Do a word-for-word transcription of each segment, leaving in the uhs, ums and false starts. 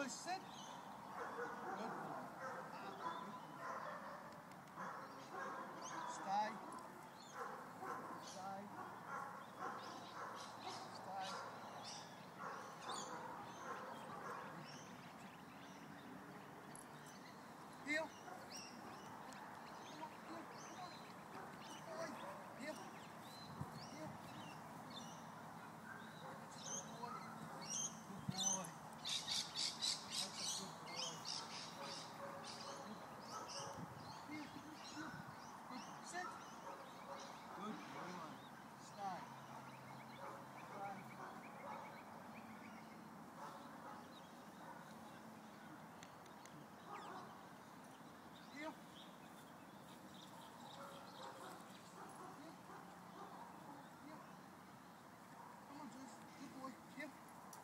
Zues, sit. Good boy. Stay. Stay. Stay. Heel. Come on, heel, come on. Boy. Heel. Heel. That's a good boy. Good boy. That's a good boy. Heel, heel. Good. Sit. Good boy. Stay. Stay. Heel. Come on, Zues. Good boy. Heel.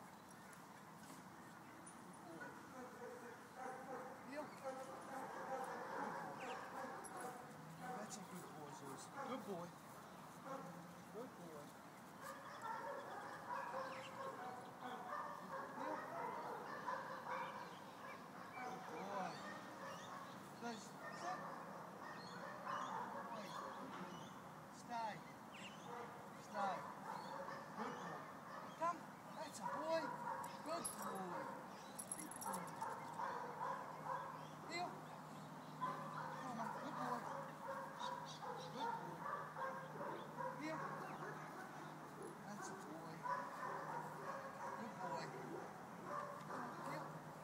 Good boy. Heel. Good boy. That's a good boy, Zues. Good boy. Good boy. Heel. Good boy. Zues, sit. Wait. Stay. Stay. Good boy. Come. That's a boy. Good boy. Good boy. Heel. Come on. Good boy. Good boy. Heel. That's a boy. Good boy. Heel.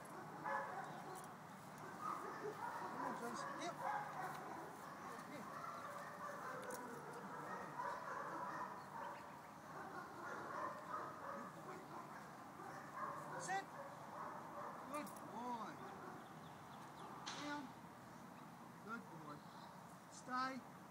Come on, Zues. Heel. Heel. Sit. Good boy. Down. Good boy. Stay.